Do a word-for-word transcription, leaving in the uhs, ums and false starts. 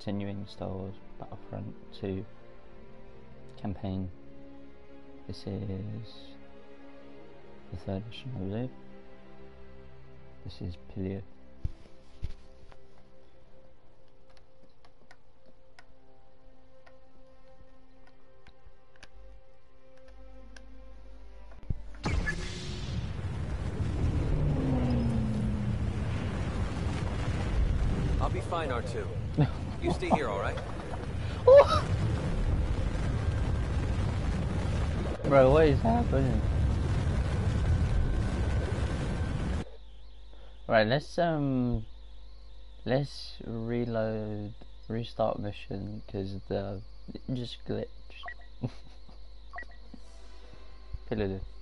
continuing Star Wars Battlefront two campaign. This is the third mission, I believe. This is Pilio. I'll be fine, R two. You stay here, alright? Bro, what is happening? Right, let's um, let's reload, restart mission because the it just glitched. Pillow.